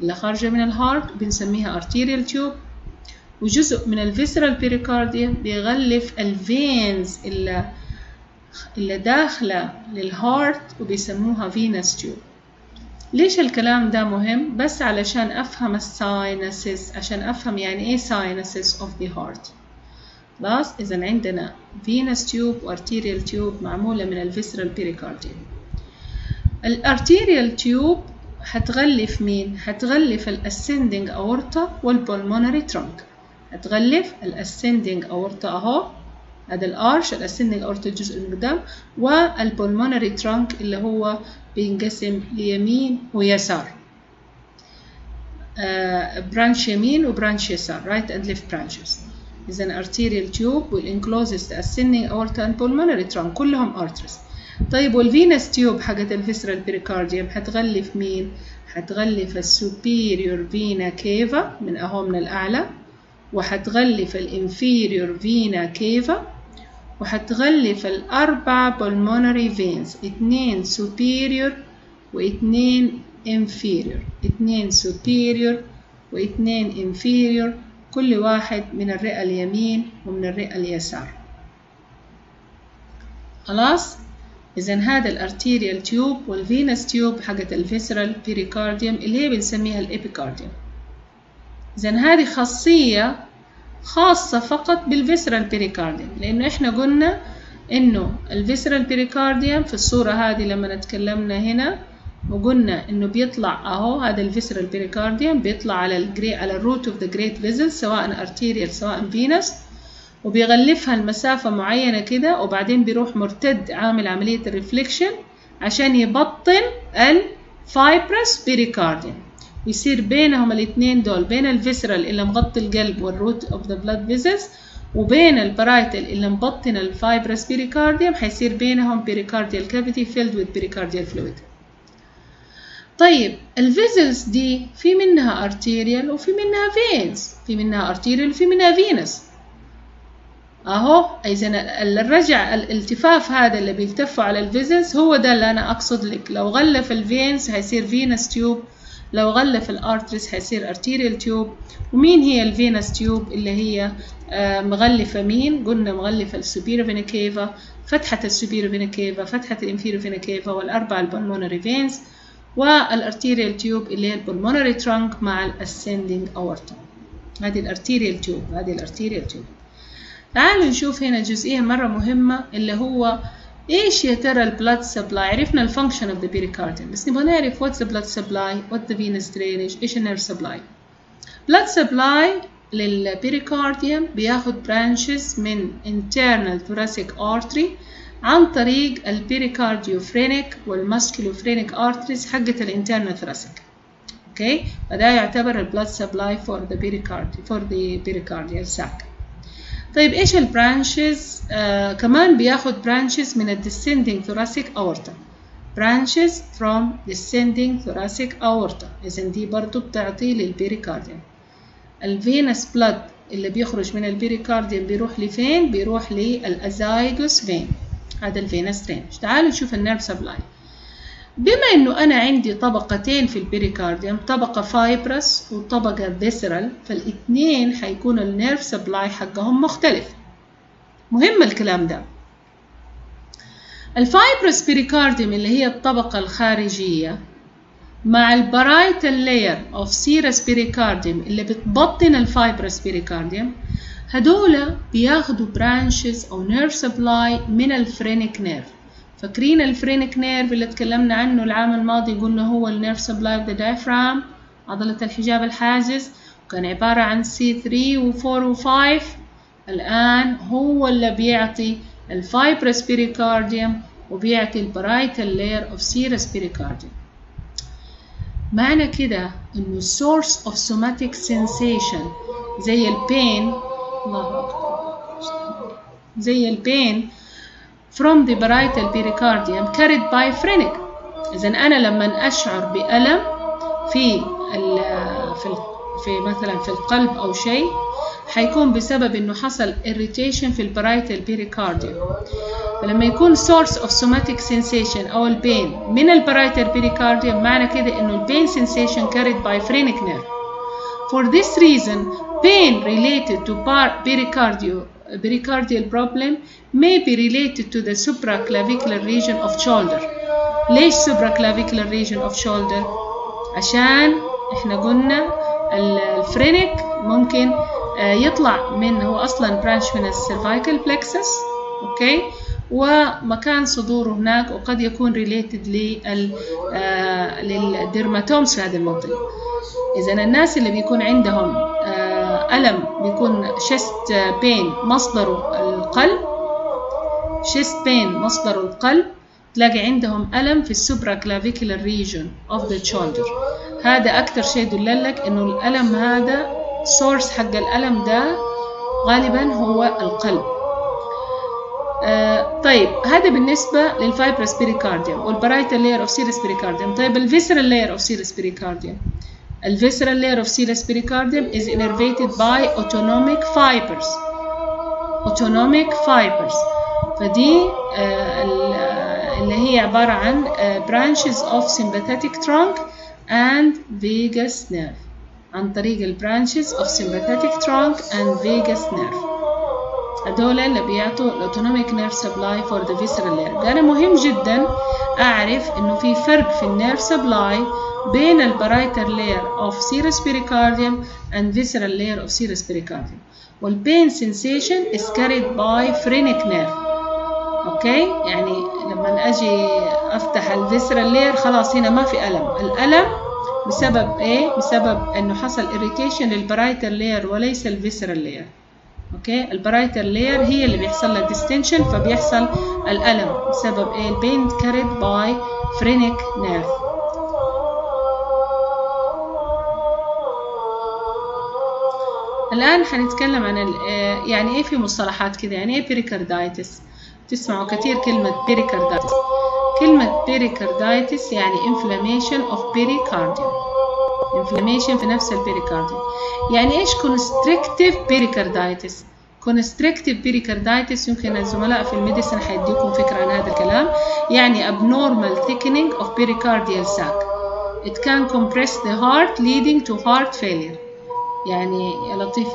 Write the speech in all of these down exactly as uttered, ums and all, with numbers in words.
اللي خارجة من الهارت بنسميها arterial tube، وجزء من الفيسرال بيريكارديوم بيغلف الفينز اللي اللي داخلة للهارت وبيسموها فينس تيوب. ليش الكلام ده مهم؟ بس علشان أفهم الساينسز، عشان أفهم يعني إيه ساينسز of the heart. خلاص؟ إذا عندنا فينس تيوب وارتيريال تيوب معمولة من الفيسرال بيريكارديوم. الارتيريال تيوب هتغلف مين؟ هتغلف الاسندنج اورتا والبولمونري ترانك. هتغلف الاسندنج اورتا اهو، هذا الارش الاسندنج اورتا الجزء اللي قدام، والبولمونري ترانك اللي هو بينقسم ليمين ويسار. آه برانش يمين وبرانش يسار، right and left branches. إذا arterial tube will enclose the ascending aorta and pulmonary trunk كلهم arteries. طيب والفينس تيوب حقت الفيسرال بيريكارديوم هتغلف مين؟ هتغلف السوبيريور فينا كيفا من اهو من الاعلى، وهتغلف الانفيريور فينا كيفا، وهتغلف الاربع بولمونري فينز، اتنين سوبيريور واتنين انفيريور، اتنين سوبيريور واتنين انفيريور، كل واحد من الرئة اليمين ومن الرئة اليسار. خلاص؟ إذن هذا الارتيريال تيوب والفينس تيوب حقت الفيسرال بيريكارديوم اللي هي بنسميها الإبيكارديوم. إذن هذه خاصية خاصة فقط بالفيسرال بيريكارديوم، لأنه إحنا قلنا إنه الفيسرال بيريكارديوم في الصورة هذه لما نتكلمنا هنا وقلنا إنه بيطلع أهو هذا الفيسرال بيريكارديوم بيطلع على الجري على الروت أوف ذا جريت فيزل سواء ارتيريال سواء فينس، وبيغلفها المسافة معينة كده، وبعدين بيروح مرتد عامل عملية الريفليكشن عشان يبطن الفايبرس بيريكارديوم، ويصير بينهم الاثنين دول، بين الفيسرال اللي مغطي القلب والروت اوف ذا بلاد فيزلز وبين البرايتال اللي مبطن الفايبرس بيريكارديوم، حيصير بينهم بيريكارديال كافيتي فيلد وذ بيريكارديال فلويد. طيب الفيزلز دي في منها ارتيريال وفي منها فينز، في منها ارتيريال وفي منها فينس اهو. اذا الرجع الالتفاف هذا اللي بيلتفوا على الفيزلز هو ده اللي انا اقصد لك. لو غلف الفينز هيصير فينس تيوب، لو غلف الارتريز هيصير ارتيريال تيوب. ومين هي الفينس تيوب؟ اللي هي آه مغلفه مين؟ قلنا مغلفه السوبيريور فينا كيفا، فتحه السوبيريور فينا كيفا، فتحه الانفيريور فينا كيفا، والاربع البلمونري فينز، والارتيريال تيوب اللي هي البلمونري ترانك مع الاسندنج اورتا. هذه الارتيريال تيوب، هذه الارتيريال تيوب. تعالوا نشوف هنا جزئية مرة مهمة اللي هو إيش يا ترى البلاد سبلاي. عرفنا الفانكشن اوف ذا بيريكارديوم، بس نبغى نعرف واتس ذا بلاد سبلاي، وات ذا فينس درينج، إيش النيرف سبلاي. بلاد سبلاي للبيريكارديوم بياخد برانشز من internal thoracic artery عن طريق البيريكارديوفرينيك والماسكيلوفرينيك arteries حقة الانترنال thoracic. اوكي، فده يعتبر البلاد سبلاي for the pericardium for the pericardial sac. طيب ايش البرانشز؟ آه كمان بياخد برانشز من الديسندنج thoracic aorta، branches from descending thoracic aorta. اذا دي برضو بتعطي للبيريكارديوم. الفينس بلاد اللي بيخرج من البيريكارديوم بيروح لفين؟ بيروح للازايجوس فين، هذا الفينس درينج. تعالوا نشوف النيرف سبلاي. بما انه انا عندي طبقتين في البيريكارديوم، طبقه فايبرس وطبقه فيسرال، فالاثنين حيكون النيرف سبلاي حقهم مختلف. مهم الكلام ده. الفايبرس بيريكارديوم اللي هي الطبقه الخارجيه مع البرايتال لاير اوف سيرس بيريكارديوم اللي بتبطن الفايبرس بيريكارديوم، هدول بياخدوا برانشز او نيرف سبلاي من الفرينيك نيرف. فاكرين الفرينيك نيرف اللي اتكلمنا عنه العام الماضي؟ قلنا هو النيرف سبلاي اوف ذا دايفرام، عضلة الحجاب الحاجز، وكان عبارة عن سي ثري و فور و فايف. الآن هو اللي بيعطي الفايبرس بيريكارديوم وبيعطي البرايتال لاير اوف سيرس بيريكارديوم. معنى كده انه source of somatic sensation زي البين، الله أكبر، زي البين from the parietal pericardium carried by phrenic. إذن أنا لما أشعر بألم في ال في في مثلا في القلب أو شيء، حيكون بسبب إنه حصل irritation في البرايتال بيريكارديوم. فلما يكون source of somatic sensation أو البين من البرايتال بيريكارديوم، معنى كده إنه البين sensation carried by phrenic nerve. For this reason, pain related to pericardial pericardial problem may be related to the supraclavicular region of shoulder. ليش supraclavicular region of shoulder؟ عشان احنا قلنا الفرينك ممكن يطلع من، هو اصلا برانش من السيرفايكال plexus، اوكي، ومكان صدوره هناك، وقد يكون ريليتد للديرماتومز في هذه المنطقة. إذا الناس اللي بيكون عندهم ألم بيكون chest pain مصدره القلب، chest pain مصدره القلب، تلاقي عندهم ألم في السوبرا كلافيكولار ريجون اوف ذا شولدر. هذا أكتر شيء يدللك إنه الألم هذا سورس حق الألم ده غالبا هو القلب. آه طيب هذا بالنسبة للفايبرس بيريكارديوم والبرايتال لاير اوف سيرس بيريكارديوم. طيب الفيسرال لاير اوف سيرس بيريكارديوم، الفيسرال لاير اوف سيرس بيريكارديوم is innervated by autonomic fibers. autonomic fibers فدي آه اللي هي عبارة عن uh, branches of sympathetic trunk and vagus nerve، عن طريق ال branches of sympathetic trunk and vagus nerve. هدول اللي بيعطوا autonomic nerve supply for the visceral layer. أنا مهم جدا أعرف إنه في فرق في النيرف supply بين ال parietal layer of serous pericardium and visceral layer of serous pericardium. وال pain sensation is carried by phrenic nerve. اوكي، يعني لما اجي افتح الفيسرال لاير خلاص هنا ما في الم، الالم بسبب ايه؟ بسبب انه حصل irritation للبرايتال لاير وليس الفيسرال لاير. اوكي، البرايتال لاير هي اللي بيحصل لها ديستنشن فبيحصل الالم بسبب ايه؟ البين كاريد باي فرينيك نيرف. الان حنتكلم عن يعني ايه في مصطلحات كده، يعني ايه بيريكاردايتس. تسمعوا كثير كلمة بيريكاردايتس. كلمة بيريكاردايتس يعني inflammation of pericardium. inflammation في نفس البيريكارديوم. يعني ايش constrictive pericarditis؟ constrictive pericarditis يمكن الزملاء في الميديسن حيديكم فكرة عن هذا الكلام. يعني abnormal thickening of pericardial sac. It can compress the heart leading to heart failure. يعني يا لطيف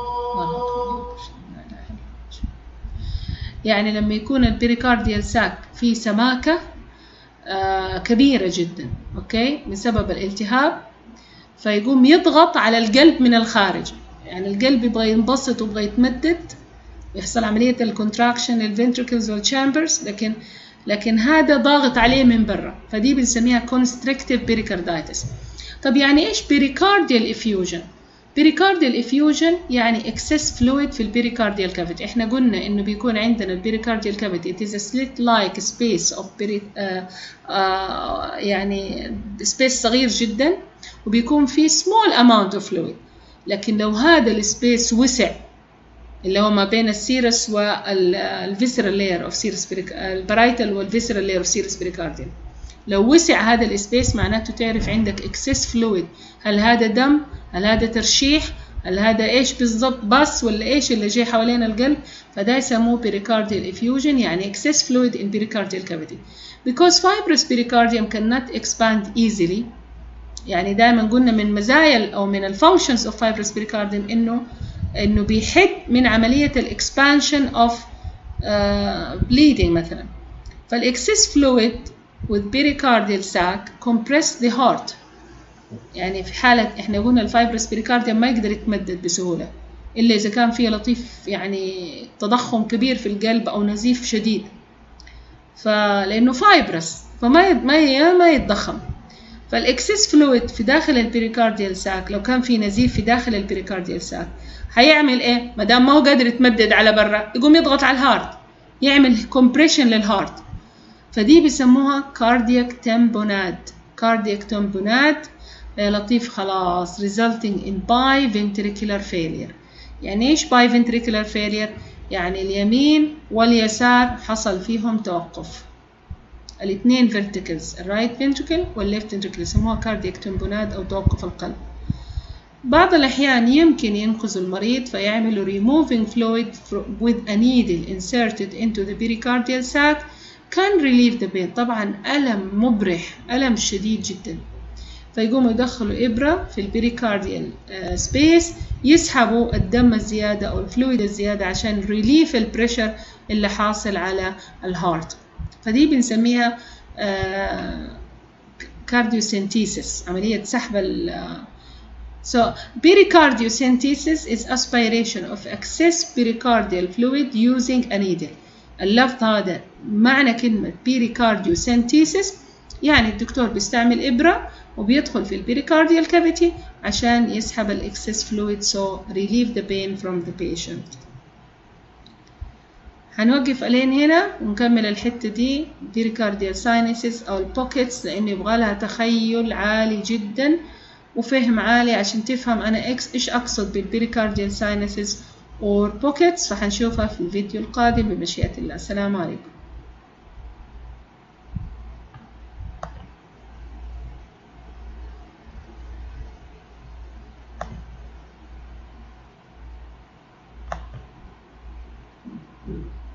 يعني لما يكون البيريكارديال ساك في سماكة آه كبيرة جدا، أوكي، بسبب الالتهاب، فيقوم يضغط على القلب من الخارج. يعني القلب يبغى ينبسط ويبغى يتمدد، يحصل عملية الكونتراكشن للفنتركلز والشامبرز، لكن لكن هذا ضاغط عليه من برا، فدي بنسميها constrictive pericarditis. طب يعني إيش pericardial effusion؟ pericardial effusion يعني excess fluid في البيريكارديال cavity. احنا قلنا انه بيكون عندنا البيريكارديال cavity it is a slit like space of peri uh, uh, يعني space صغير جدا وبيكون فيه small amount of fluid. لكن لو هذا السبيس وسع اللي هو ما بين السيرس والفيسرال لاير اوف سيرس البرايتال والفيسرال لاير اوف سيرس بيريكارديال، لو وسع هذا السبيس معناته تعرف عندك excess fluid. هل هذا دم؟ هل هذا ترشيح؟ هل هذا ايش بالضبط، بس ولا ايش اللي جاي حوالين القلب؟ فده يسموه pericardial effusion، يعني excess fluid in pericardial cavity. Because fibrous pericardium cannot expand easily. يعني دائما قلنا من مزايا او من الفانكشنز اوف fibrous pericardium انه انه بيحد من عمليه الاكسبانشن اوف bleeding مثلا. فالاكسس fluid with pericardial sac compress the heart. يعني في حالة احنا قلنا الفايبرس بيريكارديوم ما يقدر يتمدد بسهولة إلا إذا كان فيه لطيف يعني تضخم كبير في القلب أو نزيف شديد، فلأنه فايبرس فما ما ما يتضخم. فالإكسس فلويد في داخل البيريكارديال ساك لو كان في نزيف في داخل البيريكارديال ساك هيعمل إيه؟ ما دام ما هو قادر يتمدد على برا يقوم يضغط على الهارت، يعمل كومبريشن للهارت، فدي بيسموها كاردياك تمبوناد. كاردياك تمبوناد يا لطيف خلاص resulting in biventricular failure. يعني ايش biventricular failure؟ يعني اليمين واليسار حصل فيهم توقف، الاثنين ventricles الرايت ventricle والليفت ventricle يسموها cardiac tamponade او توقف القلب. بعض الأحيان يمكن ينقذ المريض فيعملوا removing fluid with a needle inserted into the pericardial sac can relieve the pain. طبعا ألم مبرح، ألم شديد جدا، فيقوموا يدخلوا إبرة في البريكارديال سبيس يسحبوا الدم الزيادة أو الفلويد الزيادة عشان ريليف البريشر اللي حاصل على الهارت. فدي بنسميها كارديوسينتيسيس، عملية سحب ال So pericardiocentesis is aspiration of excess pericardial fluid using a needle. اللفظ هذا معنى كلمة pericardiocentesis يعني الدكتور بيستعمل إبرة وبيدخل في البريكارديال كافيتي عشان يسحب الاكسس فلويد so relieve the pain from the patient. هنوقف علين هنا ونكمل الحتة دي pericardial sinuses أو البوكيتس، لأنه يبغى لها تخيل عالي جدا وفهم عالي عشان تفهم أنا إكس إيش أقصد بالبريكارديال sinuses or pockets. فهنشوفها في الفيديو القادم بمشيئة الله. السلام عليكم. Mm-hmm.